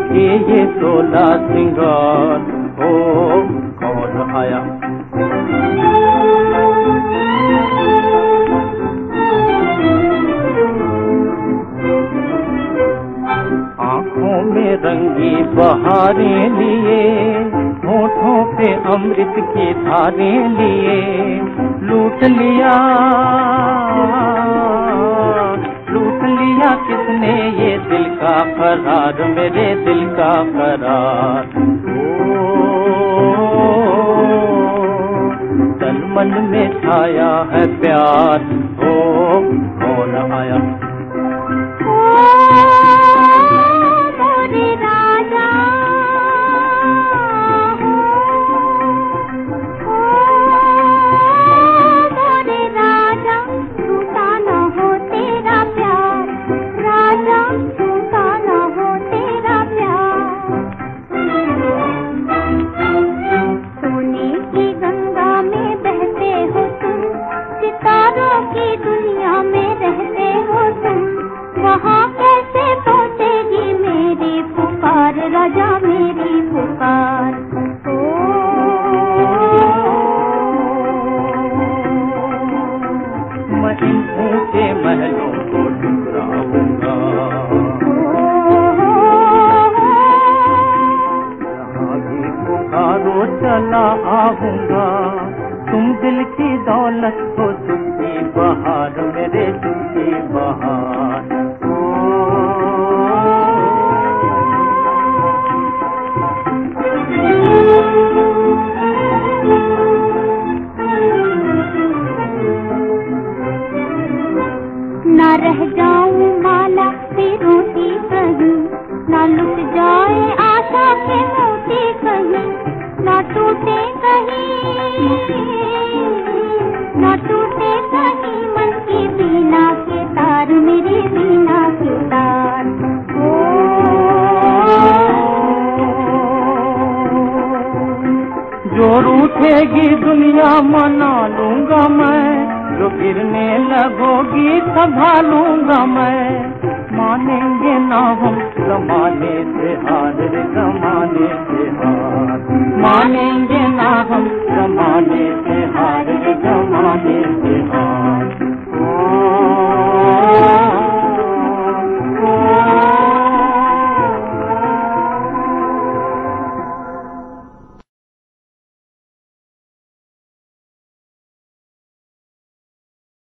के ये 16 श्रृंगार। ओ कौन आया? आँखों में रंगी बहारें लिए, होठों पे अमृत की धारें लिए, लूट लिया किसने ये दिल का करार, मेरे दिल का करार। तन मन में छाया है प्यार। ओ कौन आया? राजा मेरी पुकार। मैं इन ऊंचे महलों को ठुकराऊंगा, जहाँ भी पुकारो चला आऊंगा। तुम दिल की दौलत हो सुख की बहार, मेरे दिल की बहार। ना रह जाऊं माला रोती कहीं, ना लुट जाए आशा के मोती कहीं, ना टूटे कहीं, ना टूटे कहीं मन की बीना के तार, मेरी बीना के तार। जो रूठेगी दुनिया मना लूंगा मैं, जो गिरने लगोगी संभालूंगा मैं। मानेंगे ना हम जमाने से हार, जमाने से हार। मानेंगे ना हम जमाने से